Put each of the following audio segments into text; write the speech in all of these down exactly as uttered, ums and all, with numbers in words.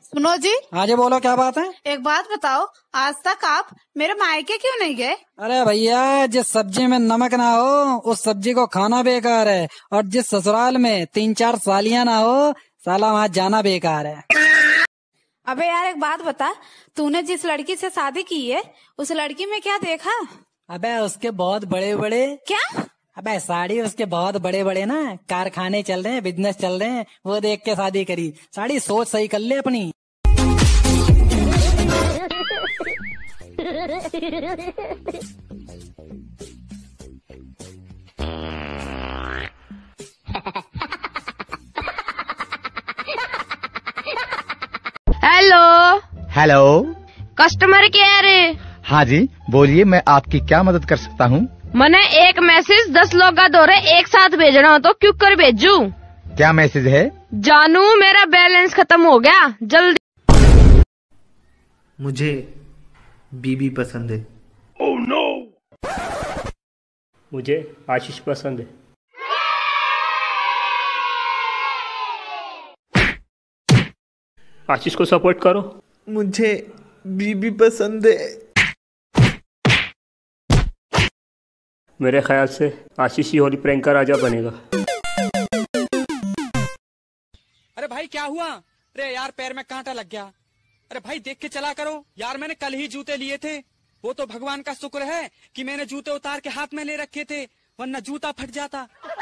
सुनो जी। हाँ जी बोलो, क्या बात है? एक बात बताओ, आज तक आप मेरे मायके क्यों नहीं गए? अरे भैया, जिस सब्जी में नमक ना हो उस सब्जी को खाना बेकार है, और जिस ससुराल में तीन चार सालियां ना हो साला वहाँ जाना बेकार है। अबे यार एक बात बता, तूने जिस लड़की से शादी की है उस लड़की में क्या देखा? अबे उसके बहुत बड़े बड़े क्या? अबे साड़ी उसके बहुत बड़े बड़े ना कारखाने चल रहे हैं, बिजनेस चल रहे हैं, वो देख के शादी करी। साड़ी सोच सही कर ले अपनी। Hello hello, customer care. हाँ जी बोलिए, मैं आपकी क्या मदद कर सकता हूँ? मैंने एक मैसेज दस लोग का दौरे एक साथ भेजना हो तो क्यों कर भेजू? क्या मैसेज है? जानू मेरा बैलेंस खत्म हो गया, जल्दी। मुझे बीबी पसंद है। Oh no. मुझे आशीष पसंद है। आशीष को सपोर्ट करो। मुझे बीबी पसंद है। मेरे ख्याल से आशीष ही होली प्रैंक का राजा बनेगा। अरे भाई क्या हुआ? अरे यार पैर में कांटा लग गया। अरे भाई देख के चला करो यार, मैंने कल ही जूते लिए थे। वो तो भगवान का शुक्र है कि मैंने जूते उतार के हाथ में ले रखे थे, वरना जूता फट जाता।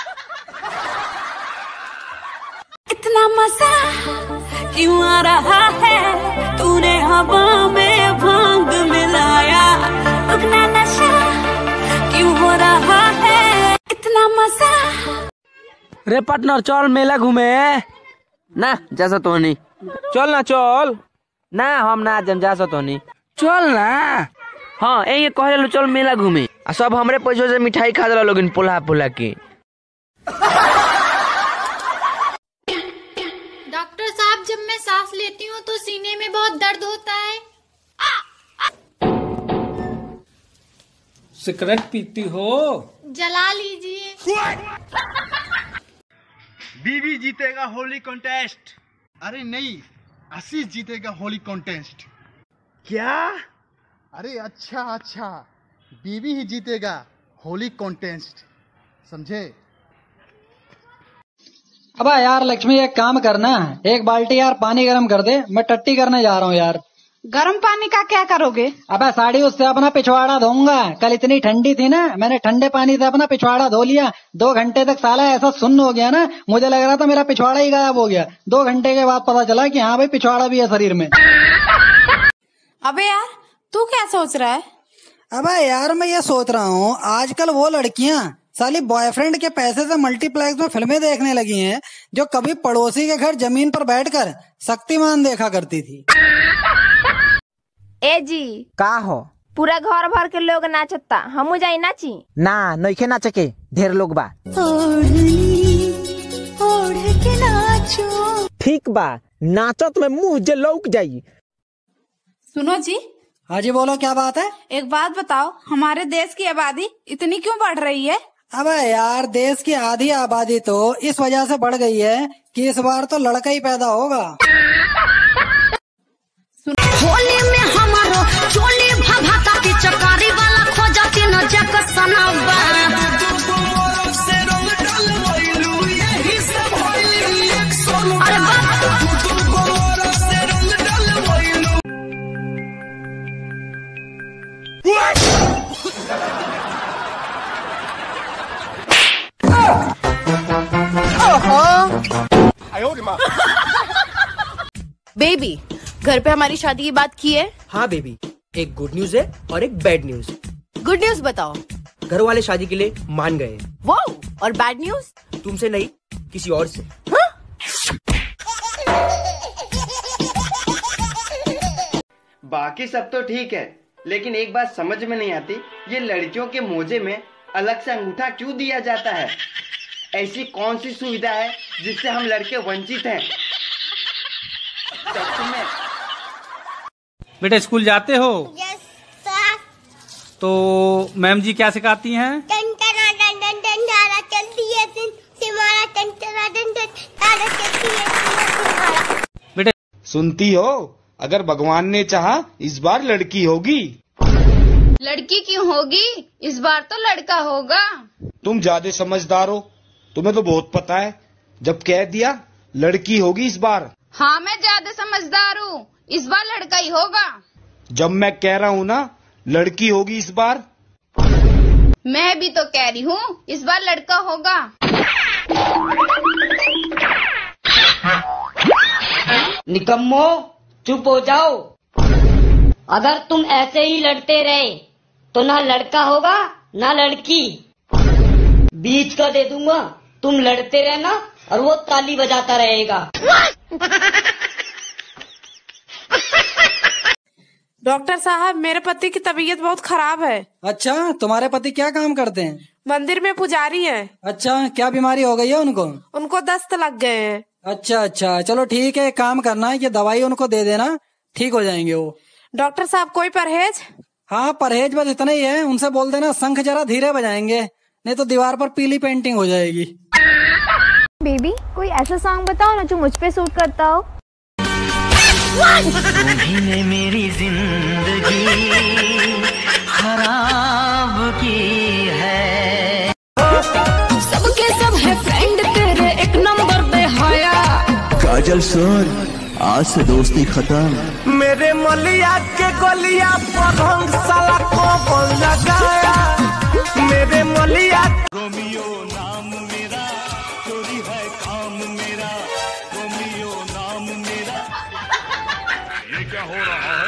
इतना मजा क्यों आ रहा है, तूने हवा में भांग मिलाया। उगना नशा क्यों हो रहा है, इतना मजा। रे पार्टनर चल मेला घूमे ना, जैसा तो नहीं। चल ना, चल ना, हम ना जम जैसा तो नहीं। चल ना। हाँ यही कह लो, चल मेला घूमे। सब हमरे पैसों से मिठाई खा दे लोग पुला पुला के। डॉक्टर साहब, जब मैं सांस लेती हूँ तो सीने में बहुत दर्द होता है। सिगरेट पीती हो? जला लीजिए। बीबी जीतेगा होली कॉन्टेस्ट। अरे नहीं, आशीष जीतेगा होली कॉन्टेस्ट। क्या? अरे अच्छा अच्छा, बीबी ही जीतेगा होली कॉन्टेस्ट, समझे? अबे यार लक्ष्मी, एक काम करना, एक बाल्टी यार पानी गर्म कर दे, मैं टट्टी करने जा रहा हूँ यार। गर्म पानी का क्या करोगे? अबे साड़ी उससे अपना पिछवाड़ा धोऊंगा। कल इतनी ठंडी थी ना, मैंने ठंडे पानी से अपना पिछवाड़ा धो लिया। दो घंटे तक साला ऐसा सुन्न हो गया ना, मुझे लग रहा था मेरा पिछवाड़ा ही गायब हो गया। दो घंटे के बाद पता चला कि हाँ भाई पिछवाड़ा भी है शरीर में। अबे यार तू क्या सोच रहा है? अबे यार मैं ये सोच रहा हूँ, आजकल वो लड़कियाँ साली बॉयफ्रेंड के पैसे से मल्टीप्लेक्स में फिल्में देखने लगी हैं, जो कभी पड़ोसी के घर जमीन पर बैठकर शक्तिमान देखा करती थी। ए जी का हो? पूरा घर भर के लोग नाचता, हमू जाई नाची? ना नइखे नाचे के, ढेर लोग बा। ओढ़ के नाचो। ठीक बा, नाचत में मुंह जे लौक जाई। सुनो जी। हाँ जी बोलो, क्या बात है? एक बात बताओ, हमारे देश की आबादी इतनी क्यों बढ़ रही है? अबे यार देश की आधी आबादी तो इस वजह से बढ़ गई है कि इस बार तो लड़का ही पैदा होगा। होली में हमारो चोली भभका के चकारी वाला खो जाती न जक सनबा। अरे बेबी, घर पे हमारी शादी की बात की है? हाँ बेबी, एक गुड न्यूज है और एक बैड न्यूज। गुड न्यूज बताओ। घर वाले शादी के लिए मान गए। वो और बैड न्यूज? तुमसे नहीं, किसी और से। हाँ? बाकी सब तो ठीक है, लेकिन एक बात समझ में नहीं आती, ये लड़कियों के मोजे में अलग से अंगूठा क्यों दिया जाता है? ऐसी कौन सी सुविधा है जिससे हम लड़के वंचित हैं? सच में। बेटा स्कूल जाते हो? Yes sir. तो मैम जी क्या सिखाती हैं? टन टना टन टन टन तारा चलती है सिमारा, टन टना टन टन तारा चलती है सिमारा। बेटा सुनती हो, अगर भगवान ने चाहा इस बार लड़की होगी। लड़की क्यों होगी, इस बार तो लड़का होगा। तुम ज्यादा समझदार हो, तुम्हें तो बहुत पता है। जब कह दिया लड़की होगी इस बार। हाँ मैं ज्यादा समझदार हूँ, इस बार लड़का ही होगा। जब मैं कह रहा हूँ ना लड़की होगी इस बार। मैं भी तो कह रही हूँ इस बार लड़का होगा। निकम्मो चुप हो जाओ। अगर तुम ऐसे ही लड़ते रहे तो ना लड़का होगा ना लड़की। बीच का दे दूंगा, तुम लड़ते रहना और वो ताली बजाता रहेगा। डॉक्टर साहब मेरे पति की तबीयत बहुत खराब है। अच्छा, तुम्हारे पति क्या काम करते हैं? मंदिर में पुजारी हैं। अच्छा, क्या बीमारी हो गई है उनको? उनको दस्त लग गए हैं। अच्छा अच्छा, चलो ठीक है, काम करना है, ये दवाई उनको दे देना, ठीक हो जाएंगे वो। डॉक्टर साहब कोई परहेज? हाँ परहेज बस इतना ही है, उनसे बोल देना शंख जरा धीरे बजाएंगे, नहीं तो दीवार पर पीली पेंटिंग हो जाएगी। बेबी कोई ऐसा सॉन्ग बताओ ना जो मुझ पे सूट करता हो। तुम्ही मेरी जिंदगी खराब की है। सबके सब है फ्रेंड तेरे, एक नंबर पे हाया। काजल सर आज से दोस्ती खत्म। मेरे मलिया के गलिया पर हम साला को लगाया। मेरे मलिया रोमियो नाम मेरा, चोरी है काम मेरा। रोमियो नाम मेरा। ये क्या हो रहा है?